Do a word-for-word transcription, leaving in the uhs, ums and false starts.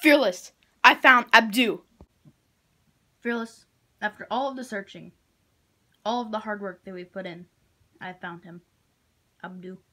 Fearless, I found Abdu. Fearless, after all of the searching, all of the hard work that we've put in, I found him. Abdu.